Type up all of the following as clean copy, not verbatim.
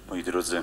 Moi drodzy,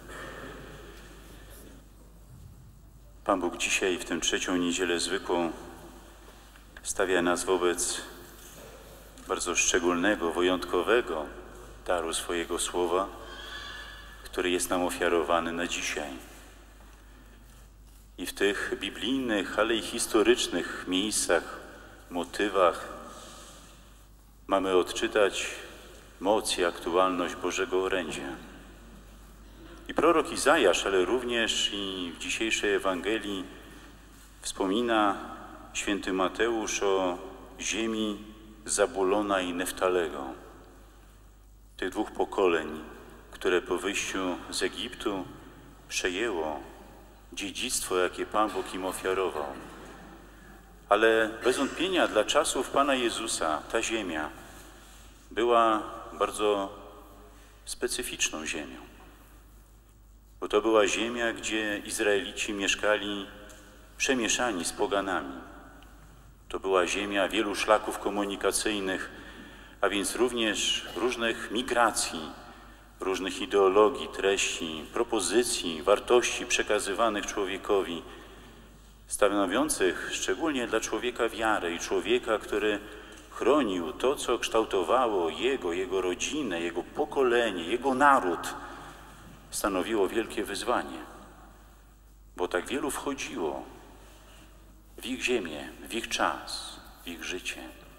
Pan Bóg dzisiaj w tę trzecią niedzielę zwykłą stawia nas wobec bardzo szczególnego, wyjątkowego daru swojego Słowa, który jest nam ofiarowany na dzisiaj. I w tych biblijnych, ale i historycznych miejscach, motywach mamy odczytać moc i aktualność Bożego orędzia. I prorok Izajasz, ale również i w dzisiejszej Ewangelii wspomina święty Mateusz o ziemi Zabulona i Neftalego, tych dwóch pokoleń, które po wyjściu z Egiptu przejęło dziedzictwo, jakie Pan Bóg im ofiarował. Ale bez wątpienia dla czasów Pana Jezusa ta ziemia była bardzo specyficzną ziemią, bo to była ziemia, gdzie Izraelici mieszkali przemieszani z poganami. To była ziemia wielu szlaków komunikacyjnych, a więc również różnych migracji, różnych ideologii, treści, propozycji, wartości przekazywanych człowiekowi, stanowiących szczególnie dla człowieka wiarę i człowieka, który chronił to, co kształtowało jego rodzinę, jego pokolenie, jego naród, stanowiło wielkie wyzwanie, bo tak wielu wchodziło w ich ziemię, w ich czas, w ich życie.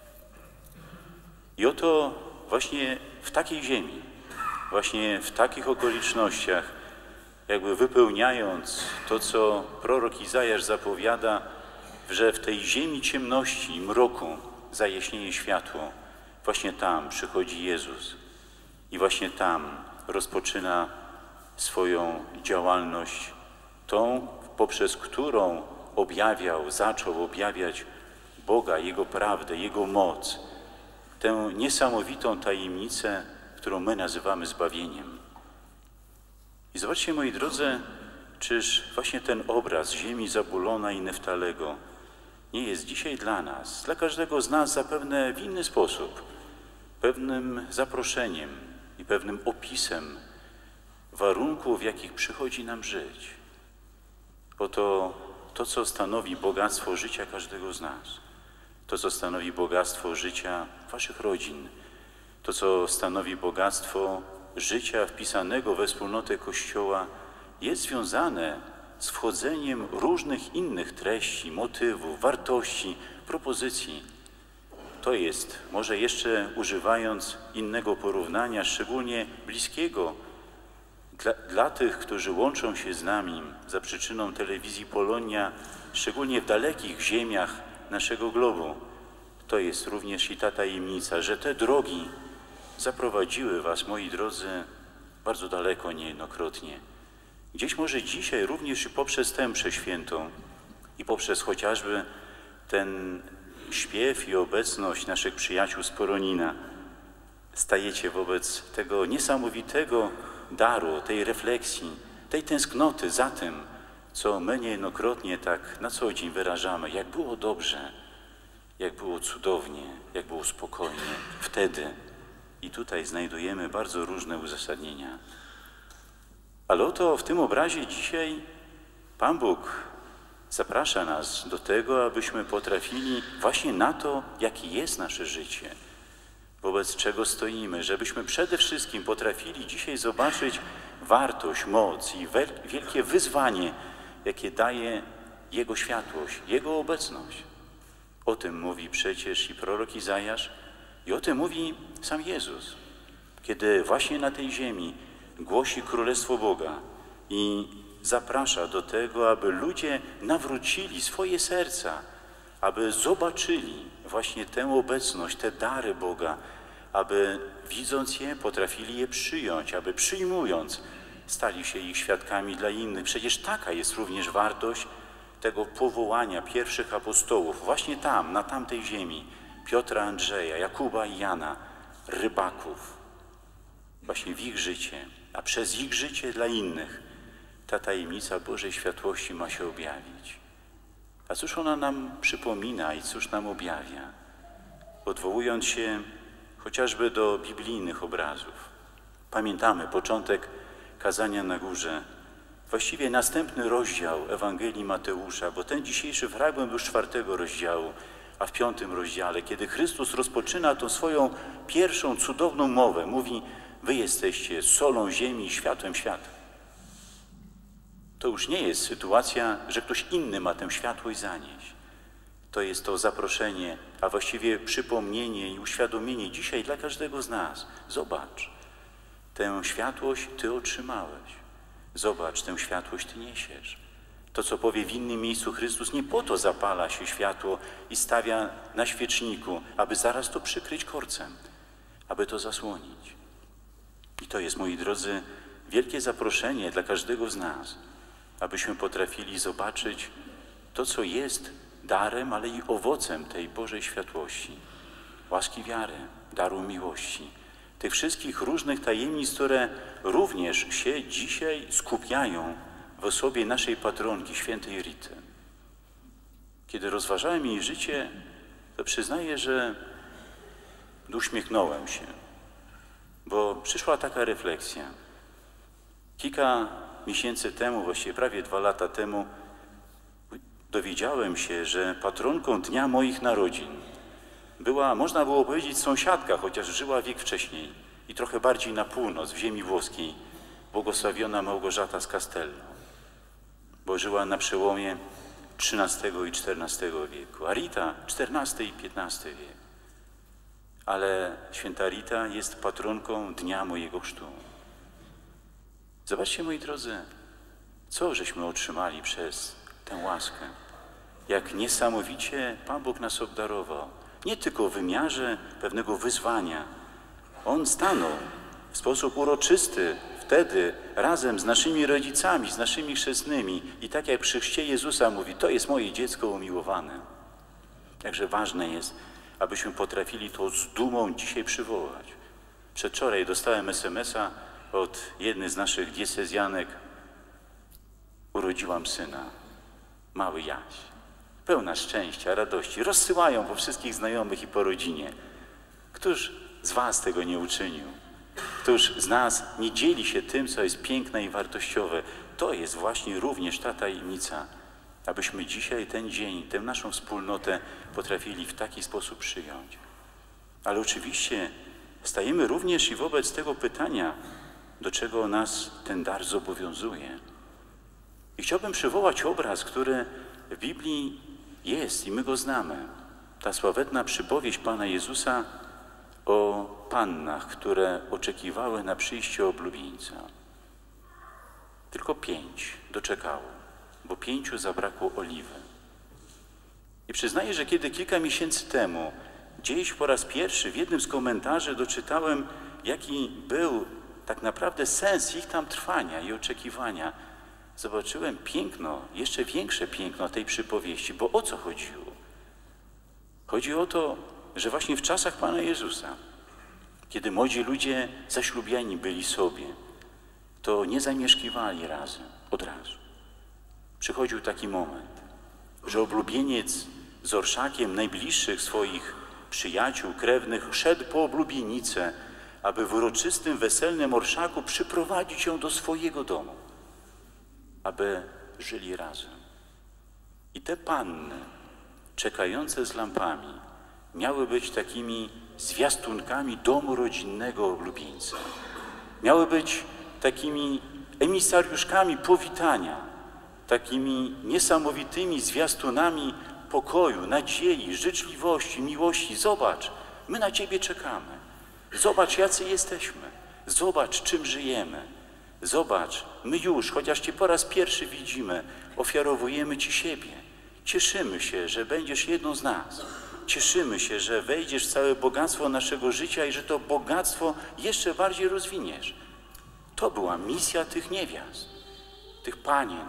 I oto właśnie w takiej ziemi, właśnie w takich okolicznościach, jakby wypełniając to, co prorok Izajasz zapowiada, że w tej ziemi ciemności i mroku zajaśnieje światło, właśnie tam przychodzi Jezus i właśnie tam rozpoczyna swoją działalność, tą, poprzez którą zaczął objawiać Boga, Jego prawdę, Jego moc, tę niesamowitą tajemnicę, którą my nazywamy zbawieniem. I zobaczcie, moi drodzy, czyż właśnie ten obraz ziemi Zabulona i Neftalego nie jest dzisiaj dla nas, dla każdego z nas zapewne w inny sposób, pewnym zaproszeniem i pewnym opisem warunków, w jakich przychodzi nam żyć. Oto to, co stanowi bogactwo życia każdego z nas, to, co stanowi bogactwo życia waszych rodzin, to, co stanowi bogactwo życia wpisanego we wspólnotę Kościoła, jest związane z wchodzeniem różnych innych treści, motywów, wartości, propozycji. To jest, może jeszcze używając innego porównania, szczególnie bliskiego dla tych, którzy łączą się z nami za przyczyną telewizji Polonia, szczególnie w dalekich ziemiach naszego globu. To jest również i ta tajemnica, że te drogi zaprowadziły was, moi drodzy, bardzo daleko niejednokrotnie. Gdzieś może dzisiaj również i poprzez tę mszę świętą i poprzez chociażby ten śpiew i obecność naszych przyjaciół z Poronina stajecie wobec tego niesamowitego daru, tej refleksji, tej tęsknoty za tym, co my niejednokrotnie tak na co dzień wyrażamy. Jak było dobrze, jak było cudownie, jak było spokojnie wtedy. I tutaj znajdujemy bardzo różne uzasadnienia. Ale oto w tym obrazie dzisiaj Pan Bóg zaprasza nas do tego, abyśmy potrafili właśnie na to, jakie jest nasze życie, wobec czego stoimy, żebyśmy przede wszystkim potrafili dzisiaj zobaczyć wartość, moc i wielkie wyzwanie, jakie daje Jego światłość, Jego obecność. O tym mówi przecież i prorok Izajasz, i o tym mówi sam Jezus, kiedy właśnie na tej ziemi głosi Królestwo Boga i zaprasza do tego, aby ludzie nawrócili swoje serca, aby zobaczyli właśnie tę obecność, te dary Boga, aby widząc je, potrafili je przyjąć, aby przyjmując, stali się ich świadkami dla innych. Przecież taka jest również wartość tego powołania pierwszych apostołów, właśnie tam, na tamtej ziemi, Piotra, Andrzeja, Jakuba i Jana, rybaków, właśnie w ich życie, a przez ich życie dla innych ta tajemnica Bożej światłości ma się objawić. A cóż ona nam przypomina i cóż nam objawia? Odwołując się chociażby do biblijnych obrazów. Pamiętamy początek kazania na górze, właściwie następny rozdział Ewangelii Mateusza, bo ten dzisiejszy fragment już 4 rozdziału, a w 5 rozdziale, kiedy Chrystus rozpoczyna tą swoją pierwszą cudowną mowę, mówi: wy jesteście solą ziemi i światłem świata. To już nie jest sytuacja, że ktoś inny ma tę światłość zanieść. To jest to zaproszenie, a właściwie przypomnienie i uświadomienie dzisiaj dla każdego z nas. Zobacz, tę światłość Ty otrzymałeś. Zobacz, tę światłość Ty niesiesz. To, co powie w innym miejscu Chrystus, nie po to zapala się światło i stawia na świeczniku, aby zaraz to przykryć korcem, aby to zasłonić. I to jest, moi drodzy, wielkie zaproszenie dla każdego z nas, abyśmy potrafili zobaczyć to, co jest darem, ale i owocem tej Bożej światłości, łaski wiary, daru miłości, tych wszystkich różnych tajemnic, które również się dzisiaj skupiają w osobie naszej patronki, świętej Rity. Kiedy rozważałem jej życie, to przyznaję, że uśmiechnąłem się, bo przyszła taka refleksja. Kilka miesięcy temu, właściwie prawie 2 lata temu, dowiedziałem się, że patronką dnia moich narodzin była, można było powiedzieć, sąsiadka, chociaż żyła wiek wcześniej i trochę bardziej na północ, w ziemi włoskiej, błogosławiona Małgorzata z Castello, bo żyła na przełomie XIII i XIV wieku, a Rita XIV i XV wiek. Ale święta Rita jest patronką dnia mojego chrztu. Zobaczcie, moi drodzy, co żeśmy otrzymali przez tę łaskę. Jak niesamowicie Pan Bóg nas obdarował. Nie tylko w wymiarze pewnego wyzwania. On stanął w sposób uroczysty wtedy razem z naszymi rodzicami, z naszymi chrzestnymi. I tak jak przy chrzcie Jezusa mówi: to jest moje dziecko umiłowane. Także ważne jest, abyśmy potrafili to z dumą dzisiaj przywołać. Przedwczoraj dostałem SMS-a od jednej z naszych diecezjanek: urodziłam syna, mały Jaś. Pełna szczęścia, radości. Rozsyłają po wszystkich znajomych i po rodzinie. Któż z was tego nie uczynił? Któż z nas nie dzieli się tym, co jest piękne i wartościowe? To jest właśnie również ta tajemnica, abyśmy dzisiaj ten dzień, tę naszą wspólnotę potrafili w taki sposób przyjąć. Ale oczywiście stajemy również i wobec tego pytania, do czego nas ten dar zobowiązuje. I chciałbym przywołać obraz, który w Biblii jest i my go znamy. Ta sławetna przypowieść Pana Jezusa o pannach, które oczekiwały na przyjście oblubieńca. Tylko 5 doczekało, bo 5 zabrakło oliwy. I przyznaję, że kiedy kilka miesięcy temu gdzieś po raz pierwszy w jednym z komentarzy doczytałem, jaki był tak naprawdę sens ich tam trwania i oczekiwania, zobaczyłem piękno, jeszcze większe piękno tej przypowieści, bo o co chodziło? Chodzi o to, że właśnie w czasach Pana Jezusa, kiedy młodzi ludzie zaślubiani byli sobie, to nie zamieszkiwali razem, od razu. Przychodził taki moment, że oblubieniec z orszakiem najbliższych swoich przyjaciół, krewnych szedł po oblubienicę, aby w uroczystym, weselnym orszaku przyprowadzić ją do swojego domu, aby żyli razem. I te panny, czekające z lampami, miały być takimi zwiastunkami domu rodzinnego oblubieńca. Miały być takimi emisariuszkami powitania, takimi niesamowitymi zwiastunami pokoju, nadziei, życzliwości, miłości. Zobacz, my na Ciebie czekamy. Zobacz, jacy jesteśmy. Zobacz, czym żyjemy. Zobacz, my już, chociaż Cię po raz pierwszy widzimy, ofiarowujemy Ci siebie. Cieszymy się, że będziesz jedną z nas. Cieszymy się, że wejdziesz w całe bogactwo naszego życia i że to bogactwo jeszcze bardziej rozwiniesz. To była misja tych niewiast, tych panien.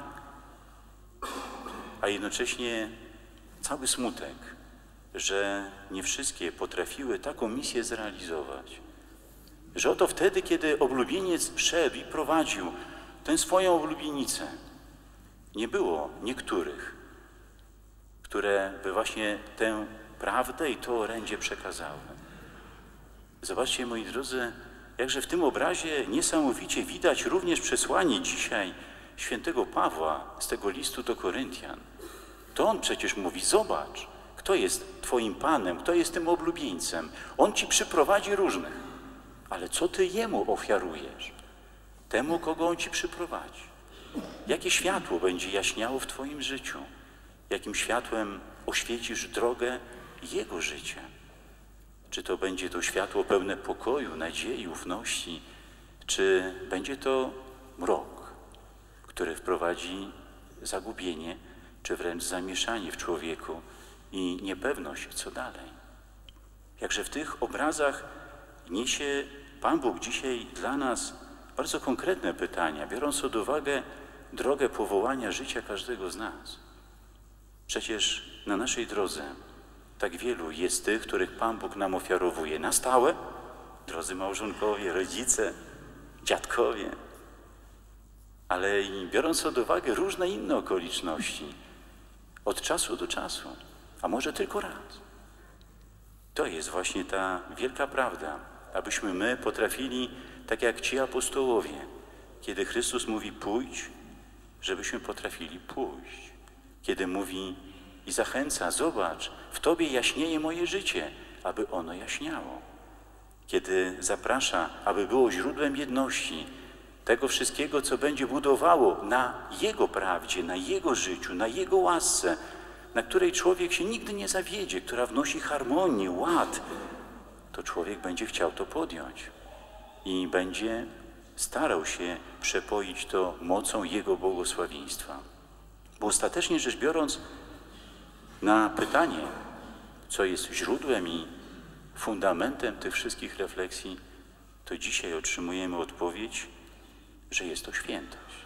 A jednocześnie cały smutek, że nie wszystkie potrafiły taką misję zrealizować. Że oto wtedy, kiedy oblubieniec szedł i prowadził tę swoją oblubienicę, nie było niektórych, które by właśnie tę prawdę i to orędzie przekazały. Zobaczcie, moi drodzy, Jakże w tym obrazie niesamowicie widać również przesłanie dzisiaj świętego Pawła z tego listu do Koryntian. To on przecież mówi, zobacz, kto jest twoim Panem, kto jest tym oblubieńcem. On ci przyprowadzi różnych, ale co ty jemu ofiarujesz? Temu, kogo on ci przyprowadzi. Jakie światło będzie jaśniało w twoim życiu? Jakim światłem oświecisz drogę jego życia? Czy to będzie to światło pełne pokoju, nadziei, ufności, czy będzie to mrok, który wprowadzi zagubienie, czy wręcz zamieszanie w człowieku i niepewność, co dalej? Jakże w tych obrazach niesie Pan Bóg dzisiaj dla nas bardzo konkretne pytania, biorąc pod uwagę drogę powołania życia każdego z nas. Przecież na naszej drodze tak wielu jest tych, których Pan Bóg nam ofiarowuje na stałe, drodzy małżonkowie, rodzice, dziadkowie, ale i biorąc pod uwagę różne inne okoliczności, od czasu do czasu, a może tylko raz. To jest właśnie ta wielka prawda, abyśmy my potrafili, tak jak ci apostołowie, kiedy Chrystus mówi pójdź, żebyśmy potrafili pójść. Kiedy mówi i zachęca, zobacz, w Tobie jaśnieje moje życie, aby ono jaśniało. Kiedy zaprasza, aby było źródłem jedności, tego wszystkiego, co będzie budowało na Jego prawdzie, na Jego życiu, na Jego łasce, na której człowiek się nigdy nie zawiedzie, która wnosi harmonię, ład, to człowiek będzie chciał to podjąć i będzie starał się przepoić to mocą Jego błogosławieństwa. Bo ostatecznie rzecz biorąc, na pytanie, co jest źródłem i fundamentem tych wszystkich refleksji, to dzisiaj otrzymujemy odpowiedź, że jest to świętość.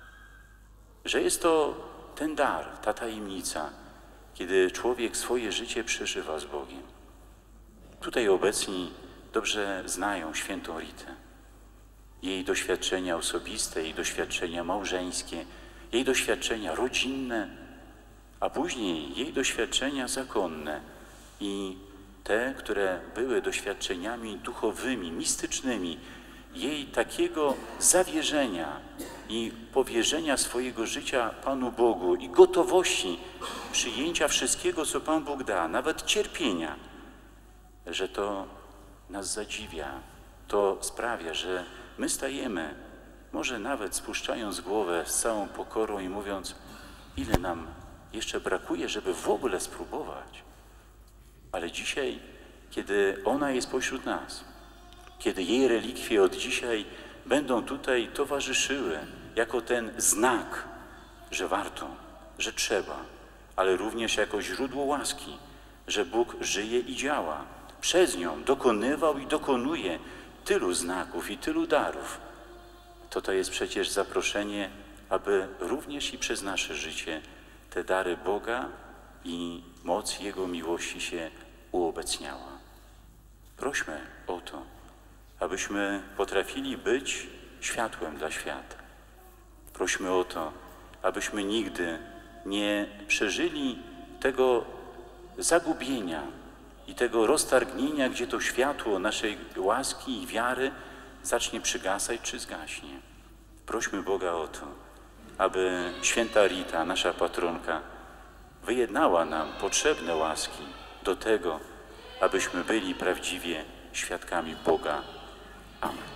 Że jest to ten dar, ta tajemnica, kiedy człowiek swoje życie przeżywa z Bogiem. Tutaj obecni dobrze znają świętą Ritę. Jej doświadczenia osobiste, jej doświadczenia małżeńskie, jej doświadczenia rodzinne, a później jej doświadczenia zakonne i te, które były doświadczeniami duchowymi, mistycznymi, jej takiego zawierzenia i powierzenia swojego życia Panu Bogu i gotowości przyjęcia wszystkiego, co Pan Bóg da, nawet cierpienia, że to nas zadziwia, to sprawia, że my stajemy, może nawet spuszczając głowę z całą pokorą i mówiąc, ile nam jeszcze brakuje, żeby w ogóle spróbować. Ale dzisiaj, kiedy ona jest pośród nas, kiedy jej relikwie od dzisiaj będą tutaj towarzyszyły jako ten znak, że warto, że trzeba, ale również jako źródło łaski, że Bóg żyje i działa. Przez nią dokonywał i dokonuje tylu znaków i tylu darów. To jest przecież zaproszenie, aby również i przez nasze życie te dary Boga i moc Jego miłości się uobecniała. Prośmy o to, abyśmy potrafili być światłem dla świata. Prośmy o to, abyśmy nigdy nie przeżyli tego zagubienia i tego roztargnienia, gdzie to światło naszej łaski i wiary zacznie przygasać czy zgaśnie. Prośmy Boga o to, aby święta Rita, nasza patronka, wyjednała nam potrzebne łaski do tego, abyśmy byli prawdziwie świadkami Boga. Amen.